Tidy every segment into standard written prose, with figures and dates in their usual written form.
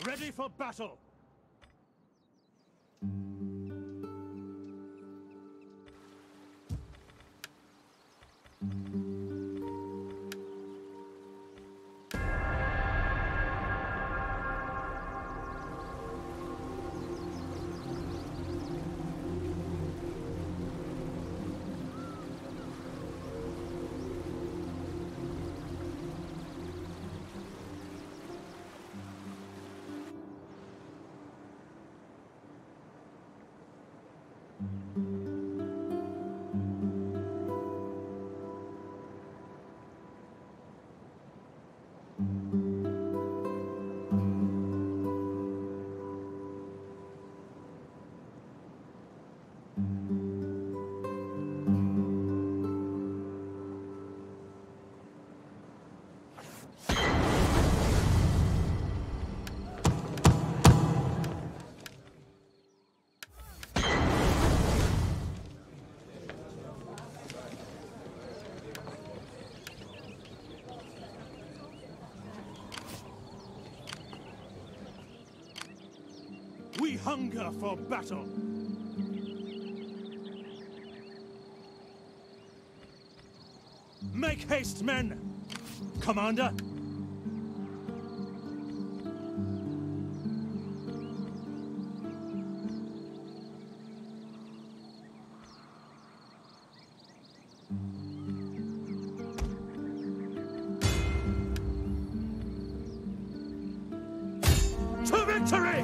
Ready for battle! We hunger for battle! Make haste, men! Commander! To victory!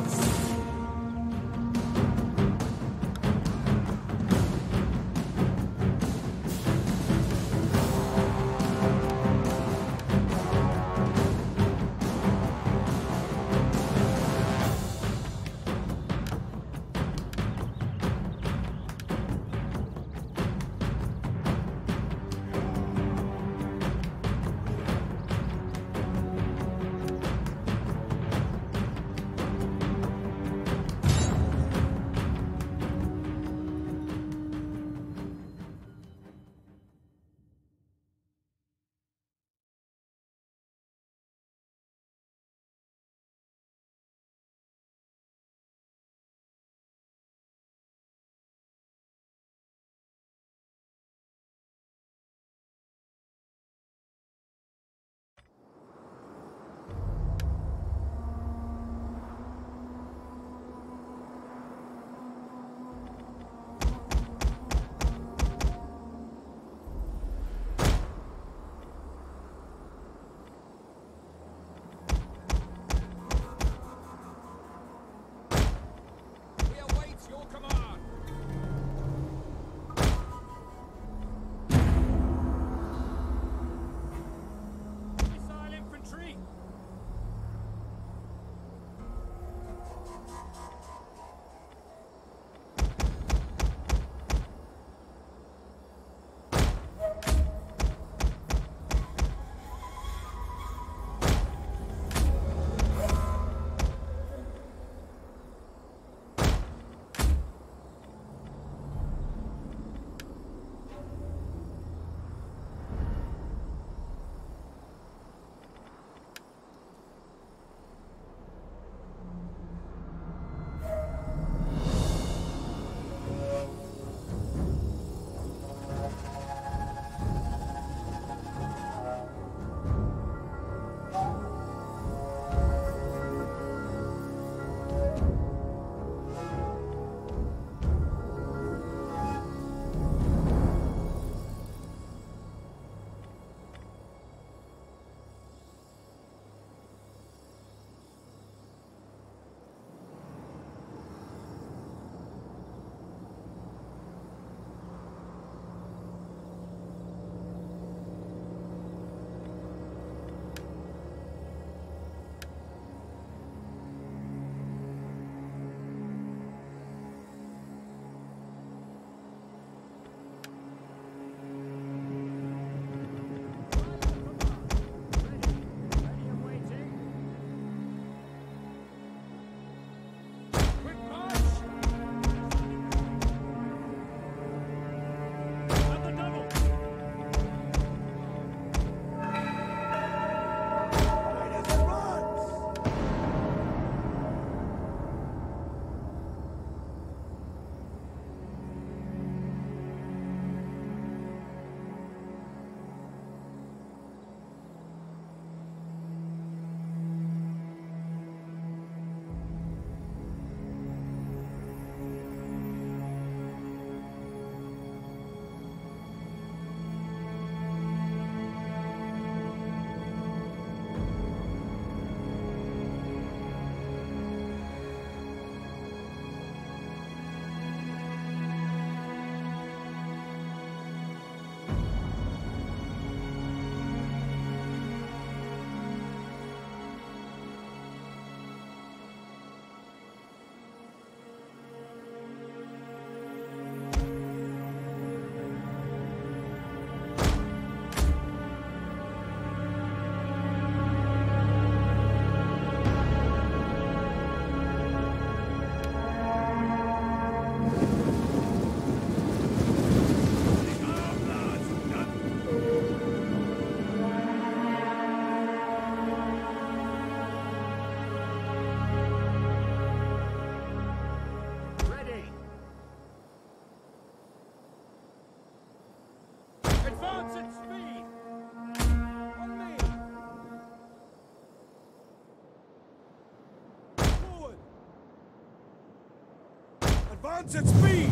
Advance at speed!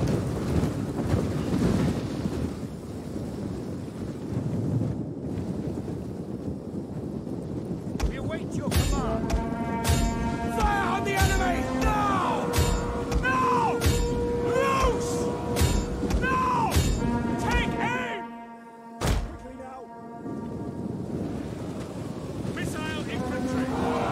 We await your command. Fire on the enemy! Now! Now! Loose! Now! Take aim! Quickly now! Missile infantry!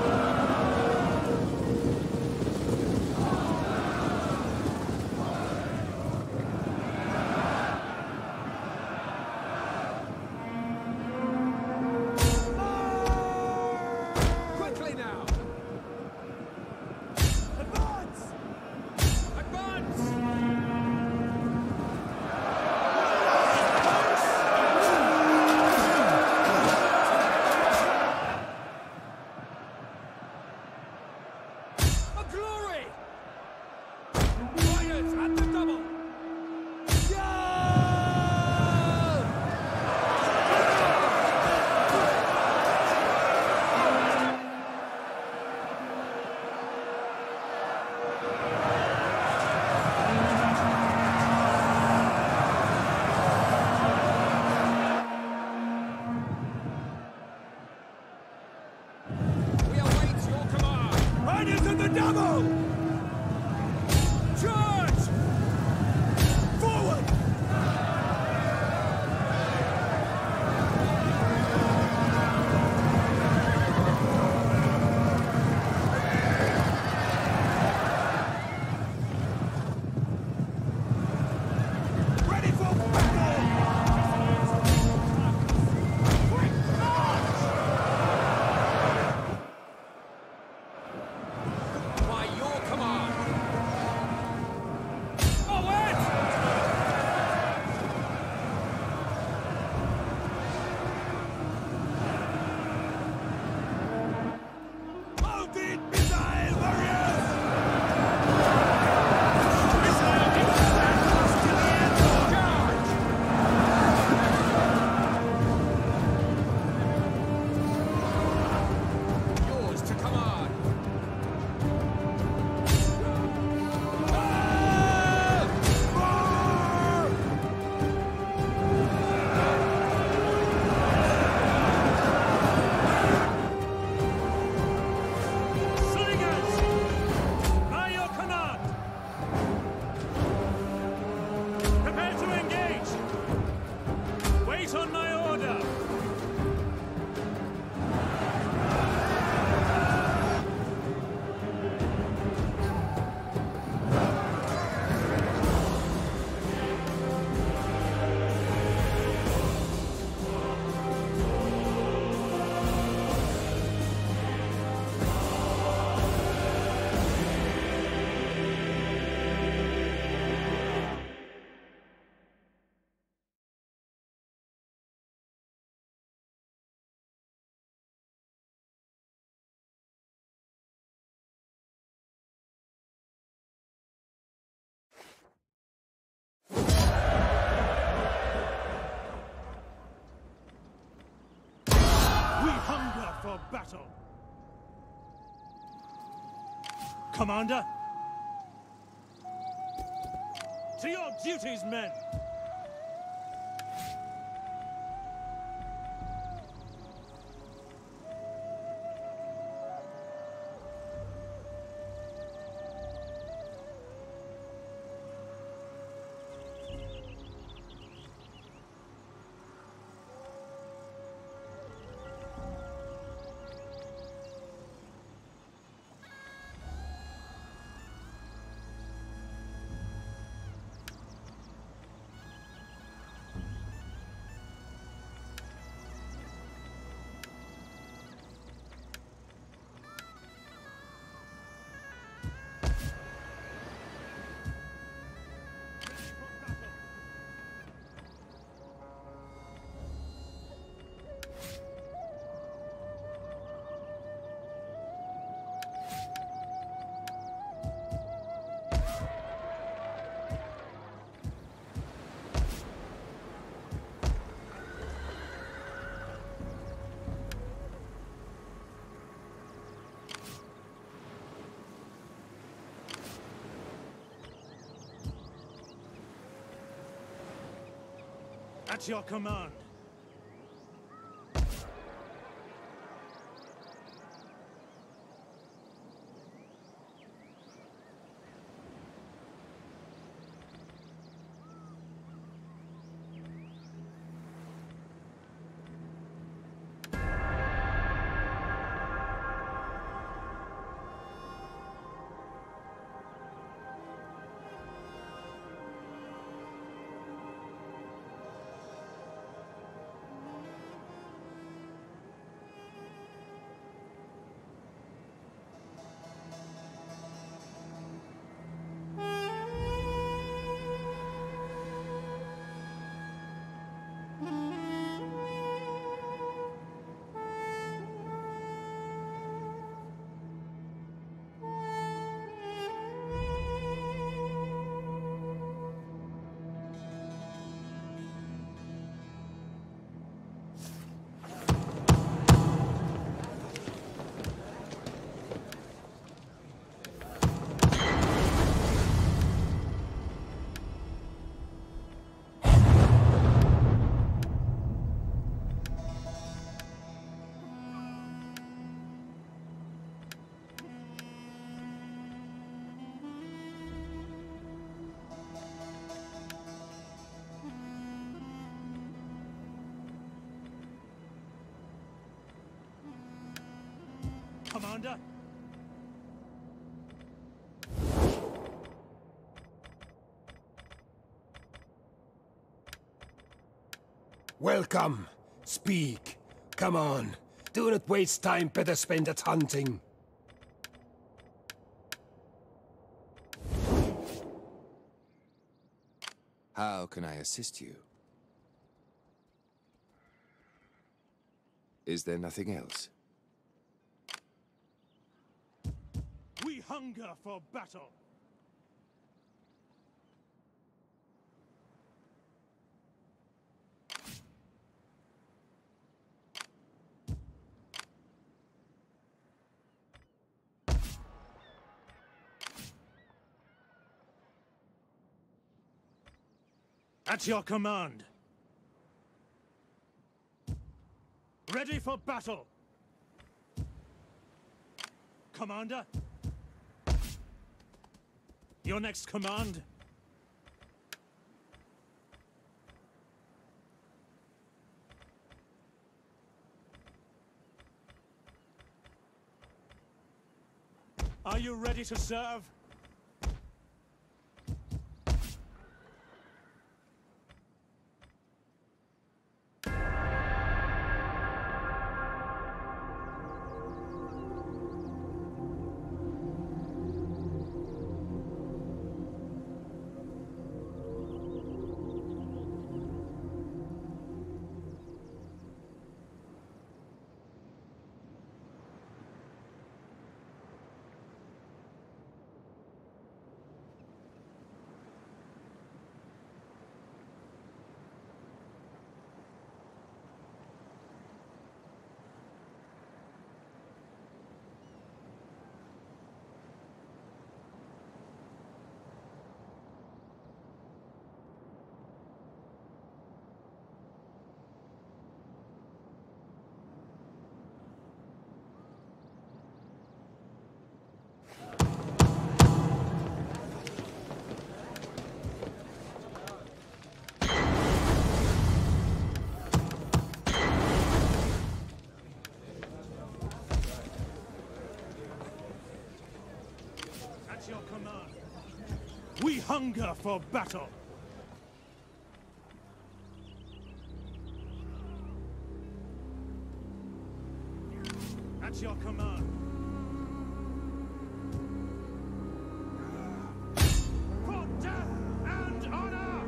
For battle! Commander! To your duties, men! At your command. Commander? Welcome. Speak. Come on. Do not waste time, better spend it hunting. How can I assist you? Is there nothing else? We hunger for battle. At your command. Ready for battle. Commander? Your next command? Are you ready to serve? At your command. We hunger for battle. At your command. For death and honor!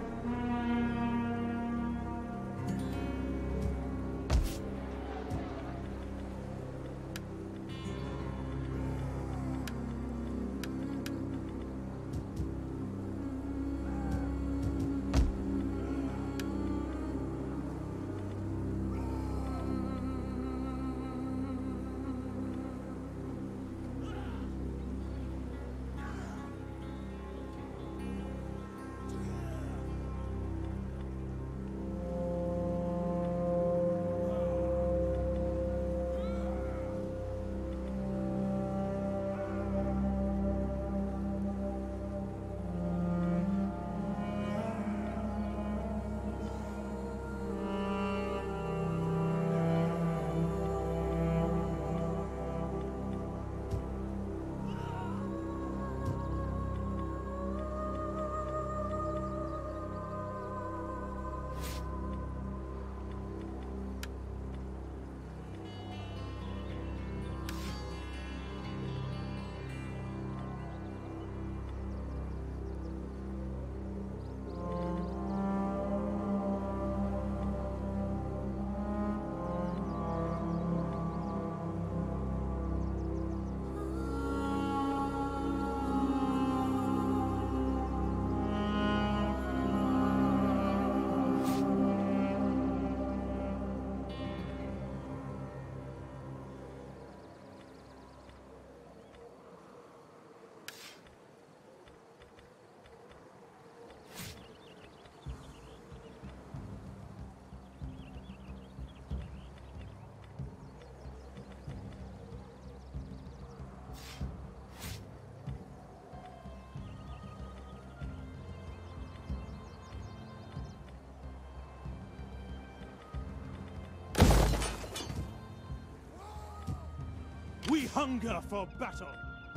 We hunger for battle.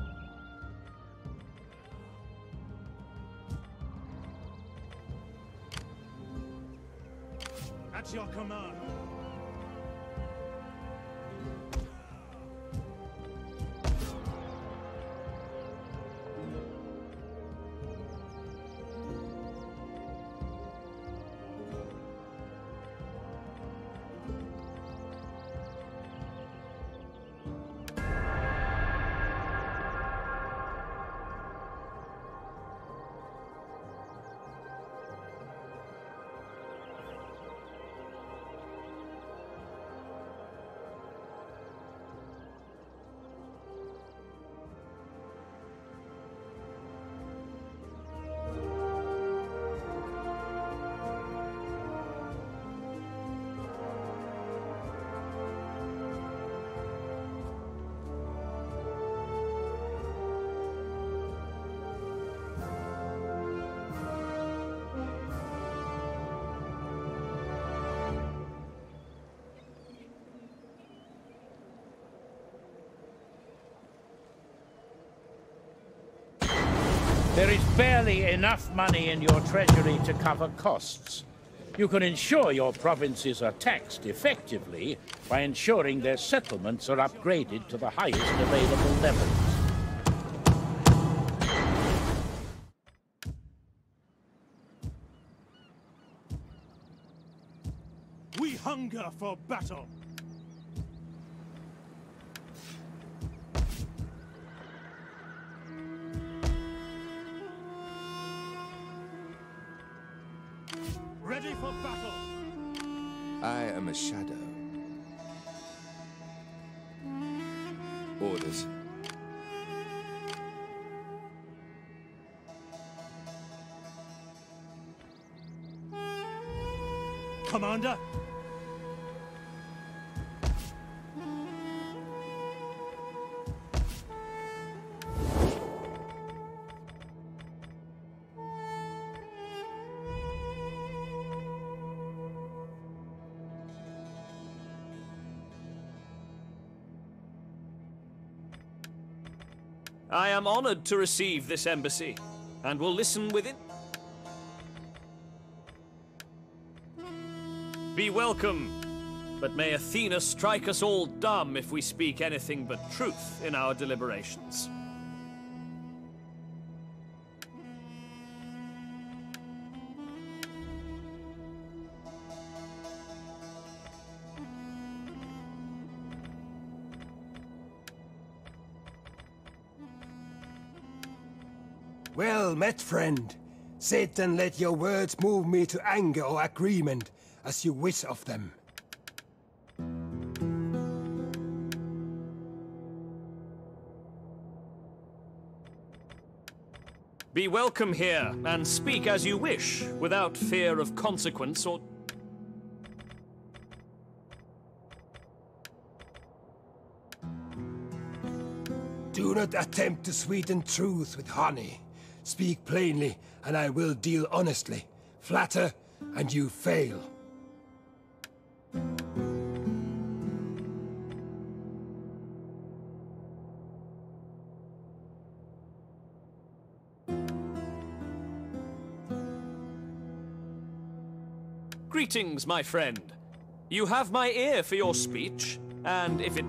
At your command. There is barely enough money in your treasury to cover costs. You can ensure your provinces are taxed effectively by ensuring their settlements are upgraded to the highest available levels. We hunger for battle. Ready for battle. I am a shadow. Orders. Commander. I am honored to receive this embassy, and will listen with it. Be welcome, but may Athena strike us all dumb if we speak anything but truth in our deliberations. Well met, friend. Sit and let your words move me to anger or agreement, as you wish of them. Be welcome here, and speak as you wish, without fear of consequence or... Do not attempt to sweeten truth with honey. Speak plainly, and I will deal honestly. Flatter, and you fail. Greetings, my friend. You have my ear for your speech, and if it...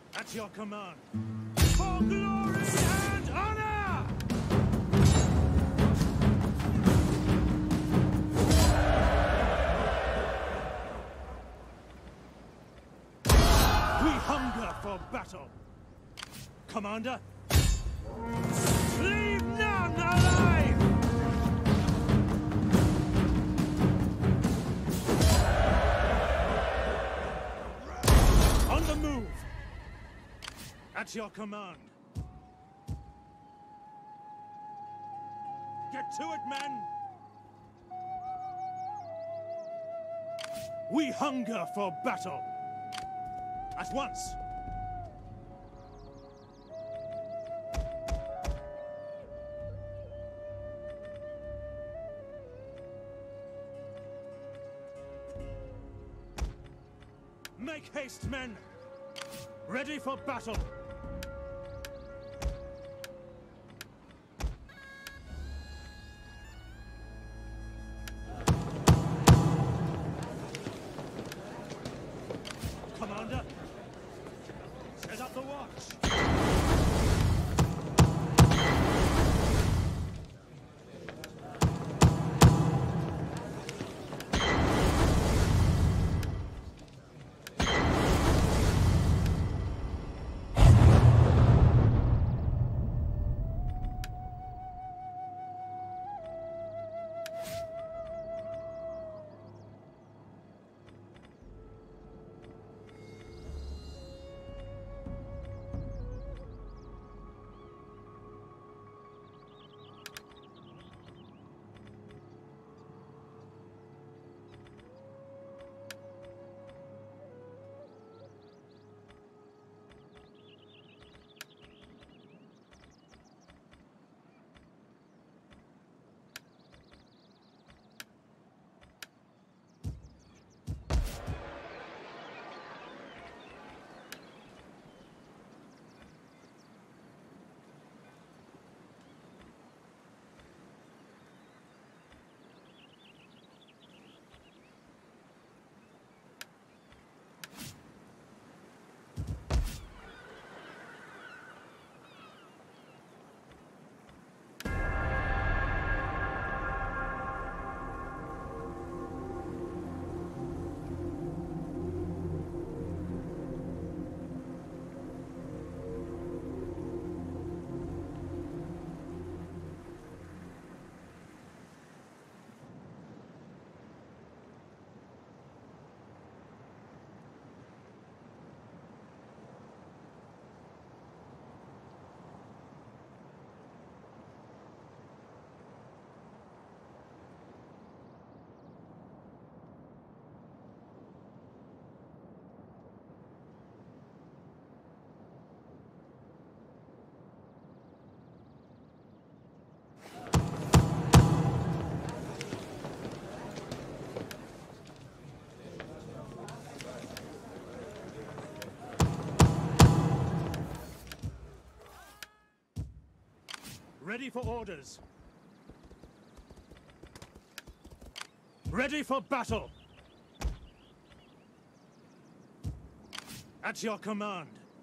At your command. For glory and honor! We hunger for battle. Commander, leave none alive! On the move! At your command. Get to it, men! We hunger for battle. At once! Make haste, men! Ready for battle! Commander, set up the watch! Ready for orders. Ready for battle. At your command.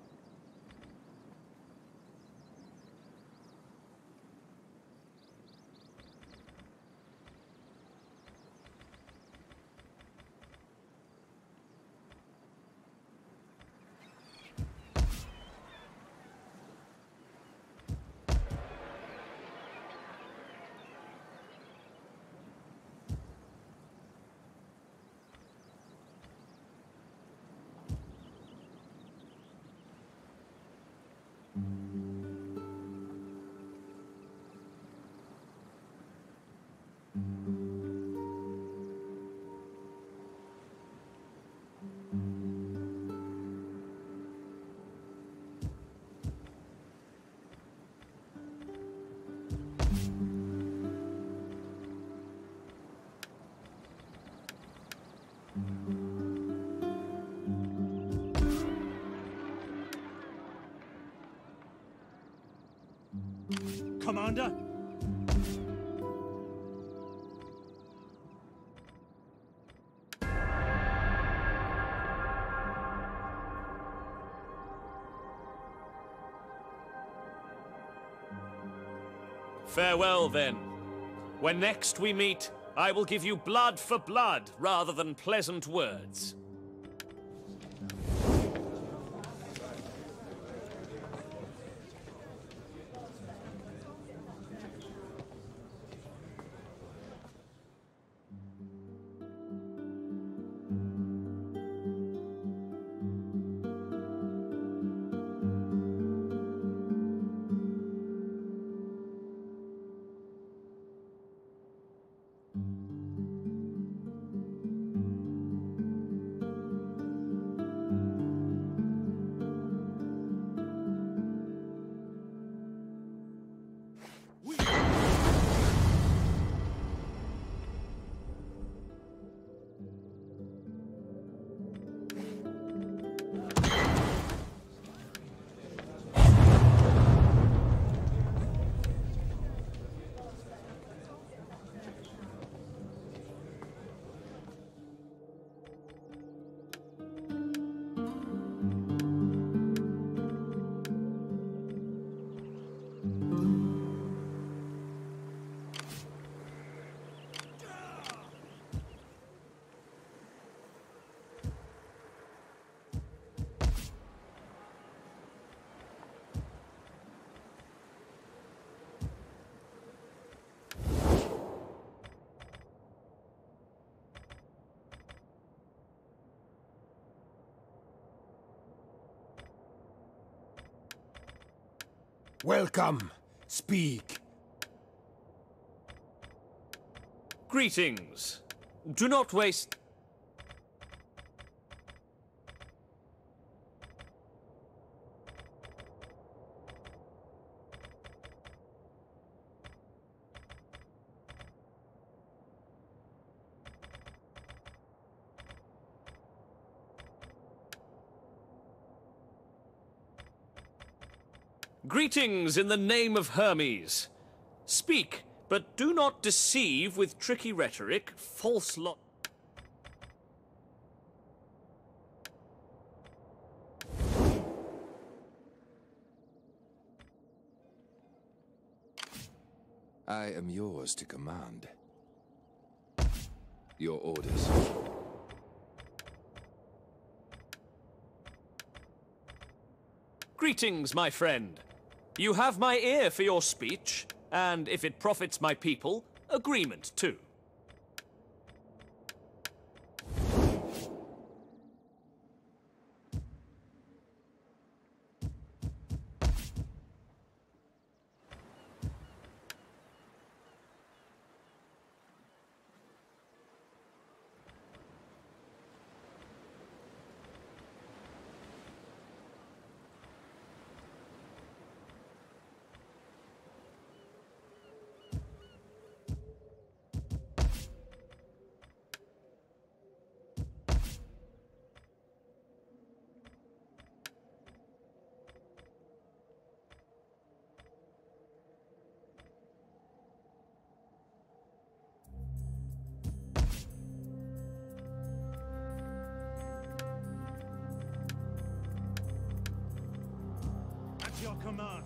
Commander? Farewell, then. When next we meet, I will give you blood for blood rather than pleasant words. Welcome. Speak. Greetings. Do not waste... Greetings in the name of Hermes. Speak, but do not deceive with tricky rhetoric, false lot. I am yours to command. Your orders. Greetings, my friend. You have my ear for your speech, and if it profits my people, agreement too. At your command.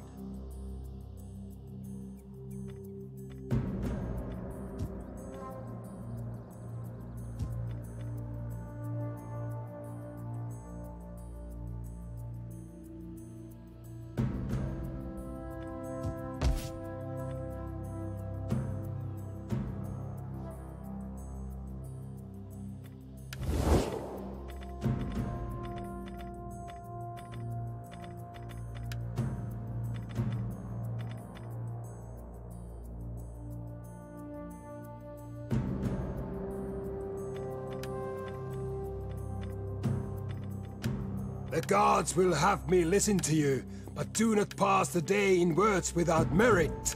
The gods will have me listen to you, but do not pass the day in words without merit.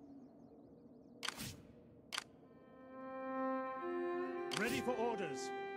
Ready for orders.